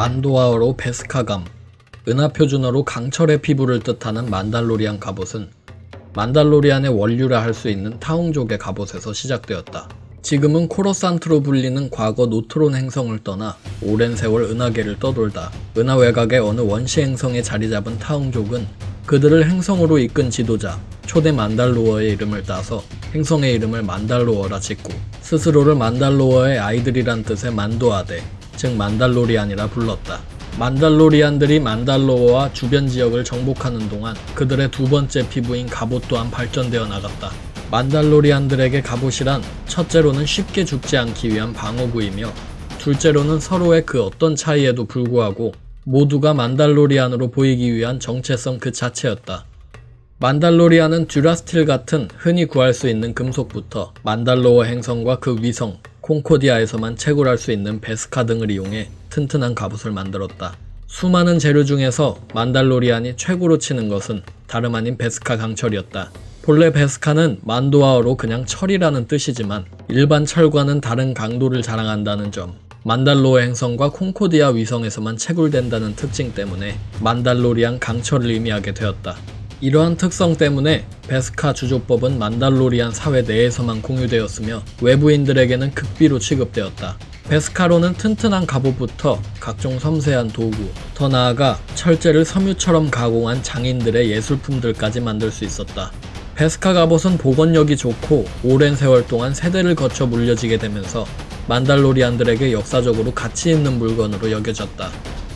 만도아어로 베스카감, 은하표준어로 강철의 피부를 뜻하는 만달로리안 갑옷은 만달로리안의 원류라 할 수 있는 타웅족의 갑옷에서 시작되었다. 지금은 코러산트로 불리는 과거 노트론 행성을 떠나 오랜 세월 은하계를 떠돌다 은하 외곽의 어느 원시 행성에 자리잡은 타웅족은 그들을 행성으로 이끈 지도자 초대 만달로어의 이름을 따서 행성의 이름을 만달로어라 짓고 스스로를 만달로어의 아이들이란 뜻의 만도아데, 즉 만달로리안이라 불렀다. 만달로리안들이 만달로어와 주변 지역을 정복하는 동안 그들의 두 번째 피부인 갑옷 또한 발전되어 나갔다. 만달로리안들에게 갑옷이란 첫째로는 쉽게 죽지 않기 위한 방어구이며 둘째로는 서로의 그 어떤 차이에도 불구하고 모두가 만달로리안으로 보이기 위한 정체성 그 자체였다. 만달로리안은 듀라스틸 같은 흔히 구할 수 있는 금속부터 만달로어 행성과 그 위성 콩코디아에서만 채굴할 수 있는 베스카 등을 이용해 튼튼한 갑옷을 만들었다. 수많은 재료 중에서 만달로리안이 최고로 치는 것은 다름 아닌 베스카 강철이었다. 본래 베스카는 만도아어로 그냥 철이라는 뜻이지만 일반 철과는 다른 강도를 자랑한다는 점, 만달로어 행성과 콩코디아 위성에서만 채굴된다는 특징 때문에 만달로리안 강철을 의미하게 되었다. 이러한 특성 때문에 베스카 주조법은 만달로리안 사회 내에서만 공유되었으며 외부인들에게는 극비로 취급되었다. 베스카로는 튼튼한 갑옷부터 각종 섬세한 도구, 더 나아가 철제를 섬유처럼 가공한 장인들의 예술품들까지 만들 수 있었다. 베스카 갑옷은 복원력이 좋고 오랜 세월 동안 세대를 거쳐 물려지게 되면서 만달로리안들에게 역사적으로 가치 있는 물건으로 여겨졌다.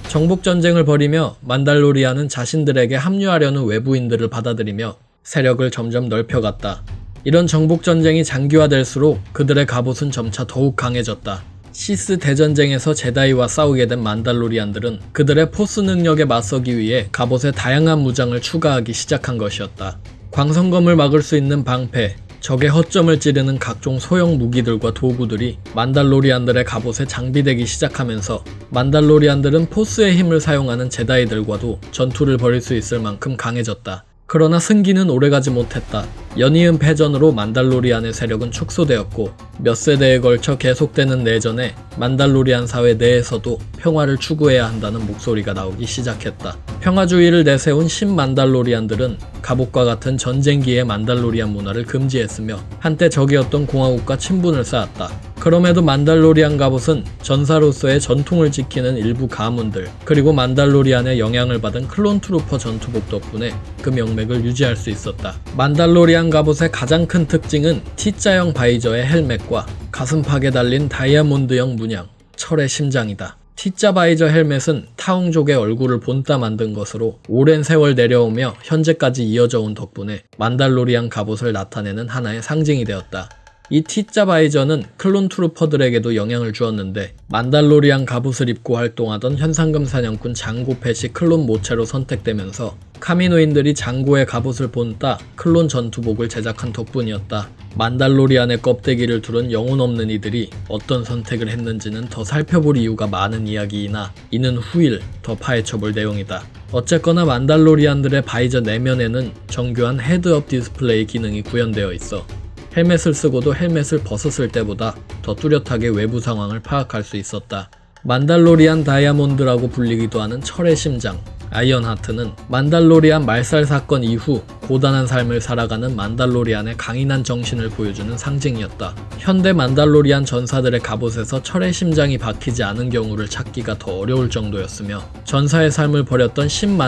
정복전쟁을 벌이며 만달로리안은 자신들에게 합류하려는 외부인들을 받아들이며 세력을 점점 넓혀갔다. 이런 정복전쟁이 장기화될수록 그들의 갑옷은 점차 더욱 강해졌다. 시스 대전쟁에서 제다이와 싸우게 된 만달로리안들은 그들의 포스 능력에 맞서기 위해 갑옷에 다양한 무장을 추가하기 시작한 것이었다. 광선검을 막을 수 있는 방패, 적의 허점을 찌르는 각종 소형 무기들과 도구들이 만달로리안들의 갑옷에 장비되기 시작하면서 만달로리안들은 포스의 힘을 사용하는 제다이들과도 전투를 벌일 수 있을 만큼 강해졌다. 그러나 승기는 오래가지 못했다. 연이은 패전으로 만달로리안의 세력은 축소되었고 몇 세대에 걸쳐 계속되는 내전에 만달로리안 사회 내에서도 평화를 추구해야 한다는 목소리가 나오기 시작했다. 평화주의를 내세운 신만달로리안들은 갑옷과 같은 전쟁기의 만달로리안 문화를 금지했으며 한때 적이었던 공화국과 친분을 쌓았다. 그럼에도 만달로리안 갑옷은 전사로서의 전통을 지키는 일부 가문들 그리고 만달로리안의 영향을 받은 클론트루퍼 전투복 덕분에 그 명맥을 유지할 수 있었다. 만달로리안 갑옷의 가장 큰 특징은 T자형 바이저의 헬멧과 가슴팍에 달린 다이아몬드형 문양, 철의 심장이다. T자 바이저 헬멧은 타웅족의 얼굴을 본따 만든 것으로 오랜 세월 내려오며 현재까지 이어져 온 덕분에 만달로리안 갑옷을 나타내는 하나의 상징이 되었다. 이 T자 바이저는 클론 트루퍼들에게도 영향을 주었는데 만달로리안 갑옷을 입고 활동하던 현상금 사냥꾼 장고 펫이 클론 모체로 선택되면서 카미노인들이 장고의 갑옷을 본따 클론 전투복을 제작한 덕분이었다. 만달로리안의 껍데기를 두른 영혼 없는 이들이 어떤 선택을 했는지는 더 살펴볼 이유가 많은 이야기이나 이는 후일 더 파헤쳐볼 내용이다. 어쨌거나 만달로리안들의 바이저 내면에는 정교한 헤드업 디스플레이 기능이 구현되어 있어 헬멧을 쓰고도 헬멧을 벗었을 때보다 더 뚜렷하게 외부 상황을 파악할 수 있었다. 만달로리안 다이아몬드라고 불리기도 하는 철의 심장, 아이언하트는 만달로리안 말살 사건 이후 고단한 삶을 살아가는 만달로리안의 강인한 정신을 보여주는 상징이었다. 현대 만달로리안 전사들의 갑옷에서 철의 심장이 박히지 않은 경우를 찾기가 더 어려울 정도였으며 전사의 삶을 벌였던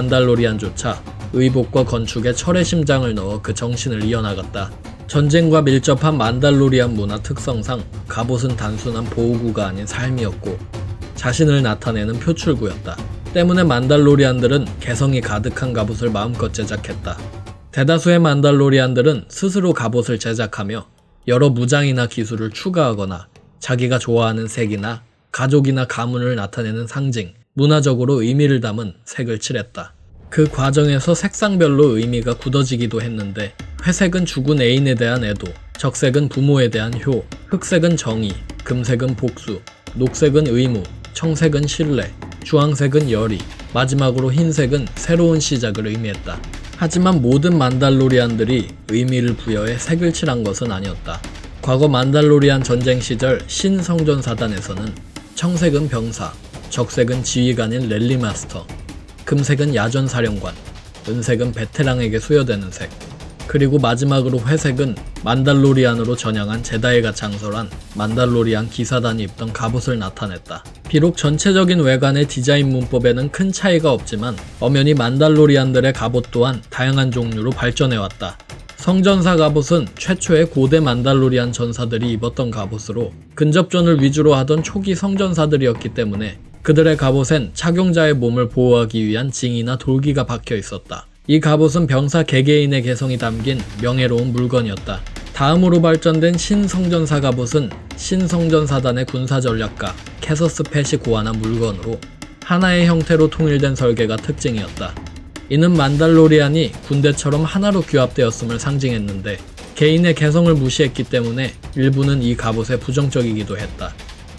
신만달로리안조차 의복과 건축에 철의 심장을 넣어 그 정신을 이어나갔다. 전쟁과 밀접한 만달로리안 문화 특성상 갑옷은 단순한 보호구가 아닌 삶이었고 자신을 나타내는 표출구였다. 때문에 만달로리안들은 개성이 가득한 갑옷을 마음껏 제작했다. 대다수의 만달로리안들은 스스로 갑옷을 제작하며 여러 무장이나 기술을 추가하거나 자기가 좋아하는 색이나 가족이나 가문을 나타내는 상징, 문화적으로 의미를 담은 색을 칠했다. 그 과정에서 색상별로 의미가 굳어지기도 했는데 회색은 죽은 애인에 대한 애도, 적색은 부모에 대한 효, 흑색은 정의, 금색은 복수, 녹색은 의무, 청색은 신뢰, 주황색은 열의, 마지막으로 흰색은 새로운 시작을 의미했다. 하지만 모든 만달로리안들이 의미를 부여해 색을 칠한 것은 아니었다. 과거 만달로리안 전쟁 시절 신성전사단에서는 청색은 병사, 적색은 지휘관인 랠리 마스터, 금색은 야전 사령관, 은색은 베테랑에게 수여되는 색, 그리고 마지막으로 회색은 만달로리안으로 전향한 제다이가 창설한 만달로리안 기사단이 입던 갑옷을 나타냈다. 비록 전체적인 외관의 디자인 문법에는 큰 차이가 없지만 엄연히 만달로리안들의 갑옷 또한 다양한 종류로 발전해왔다. 성전사 갑옷은 최초의 고대 만달로리안 전사들이 입었던 갑옷으로 근접전을 위주로 하던 초기 성전사들이었기 때문에 그들의 갑옷엔 착용자의 몸을 보호하기 위한 징이나 돌기가 박혀 있었다. 이 갑옷은 병사 개개인의 개성이 담긴 명예로운 물건이었다. 다음으로 발전된 신성전사 갑옷은 신성전사단의 군사전략가 캐서스 팻이 고안한 물건으로 하나의 형태로 통일된 설계가 특징이었다. 이는 만달로리안이 군대처럼 하나로 규합되었음을 상징했는데 개인의 개성을 무시했기 때문에 일부는 이 갑옷에 부정적이기도 했다.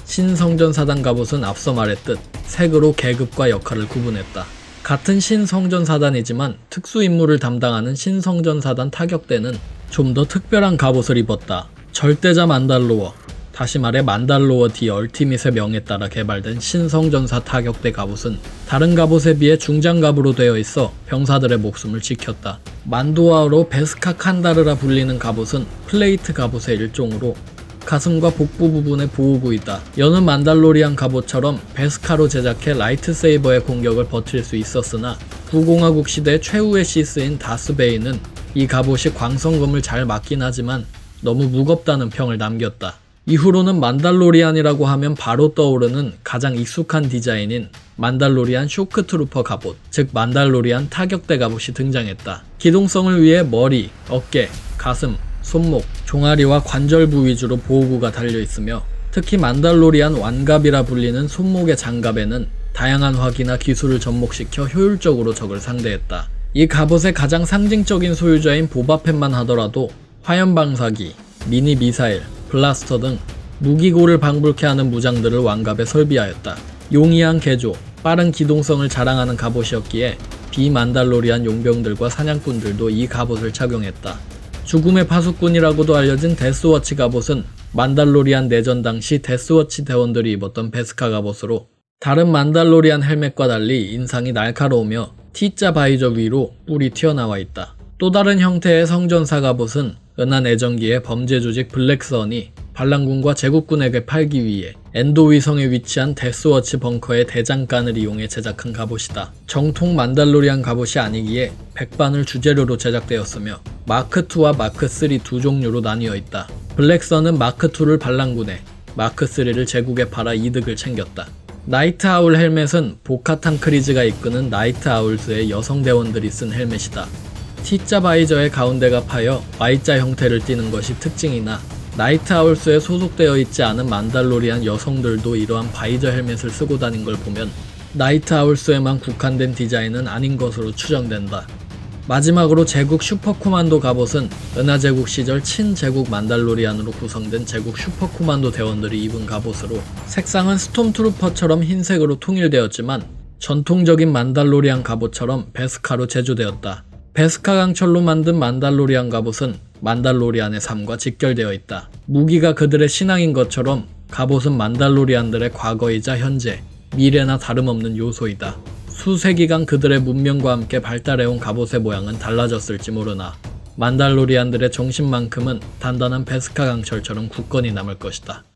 신성전사단 갑옷은 앞서 말했듯 색으로 계급과 역할을 구분했다. 같은 신성전사단이지만 특수임무를 담당하는 신성전사단 타격대는 좀 더 특별한 갑옷을 입었다. 절대자 만달로어, 다시 말해 만달로어 디 얼티밋의 명에 따라 개발된 신성전사 타격대 갑옷은 다른 갑옷에 비해 중장갑으로 되어 있어 병사들의 목숨을 지켰다. 만도아어로 베스카 칸다르라 불리는 갑옷은 플레이트 갑옷의 일종으로 가슴과 복부 부분의 보호구이다. 여느 만달로리안 갑옷처럼 베스카로 제작해 라이트세이버의 공격을 버틸 수 있었으나 구공화국 시대 최후의 시스인 다스베이는 이 갑옷이 광선검을 잘 막긴 하지만 너무 무겁다는 평을 남겼다. 이후로는 만달로리안이라고 하면 바로 떠오르는 가장 익숙한 디자인인 만달로리안 쇼크트루퍼 갑옷, 즉 만달로리안 타격대 갑옷이 등장했다. 기동성을 위해 머리, 어깨, 가슴, 손목, 종아리와 관절부 위주로 보호구가 달려있으며 특히 만달로리안 완갑이라 불리는 손목의 장갑에는 다양한 화기나 기술을 접목시켜 효율적으로 적을 상대했다. 이 갑옷의 가장 상징적인 소유자인 보바펫만 하더라도 화염방사기, 미니 미사일, 블라스터 등 무기고를 방불케 하는 무장들을 완갑에 설비하였다. 용이한 개조, 빠른 기동성을 자랑하는 갑옷이었기에 비만달로리안 용병들과 사냥꾼들도 이 갑옷을 착용했다. 죽음의 파수꾼이라고도 알려진 데스워치 갑옷은 만달로리안 내전 당시 데스워치 대원들이 입었던 베스카 갑옷으로 다른 만달로리안 헬멧과 달리 인상이 날카로우며 T자 바이저 위로 뿔이 튀어나와 있다. 또 다른 형태의 성전사 갑옷은 은하 내전기의 범죄 조직 블랙선이 반란군과 제국군에게 팔기 위해 엔도 위성에 위치한 데스워치 벙커의 대장간을 이용해 제작한 갑옷이다. 정통 만달로리안 갑옷이 아니기에 백반을 주재료로 제작되었으며 마크2와 마크3 두 종류로 나뉘어 있다. 블랙선은 마크2를 반란군에, 마크3를 제국에 팔아 이득을 챙겼다. 나이트 아울 헬멧은 보카탄 크리즈가 이끄는 나이트 아울스의 여성 대원들이 쓴 헬멧이다. T자 바이저의 가운데가 파여 Y자 형태를 띠는 것이 특징이나 나이트 아울스에 소속되어 있지 않은 만달로리안 여성들도 이러한 바이저 헬멧을 쓰고 다닌 걸 보면 나이트 아울스에만 국한된 디자인은 아닌 것으로 추정된다. 마지막으로 제국 슈퍼코만도 갑옷은 은하제국 시절 친제국 만달로리안으로 구성된 제국 슈퍼코만도 대원들이 입은 갑옷으로 색상은 스톰트루퍼처럼 흰색으로 통일되었지만 전통적인 만달로리안 갑옷처럼 베스카로 제조되었다. 베스카 강철로 만든 만달로리안 갑옷은 만달로리안의 삶과 직결되어 있다. 무기가 그들의 신앙인 것처럼 갑옷은 만달로리안들의 과거이자 현재, 미래나 다름없는 요소이다. 수세기간 그들의 문명과 함께 발달해온 갑옷의 모양은 달라졌을지 모르나 만달로리안들의 정신만큼은 단단한 베스카 강철처럼 굳건히 남을 것이다.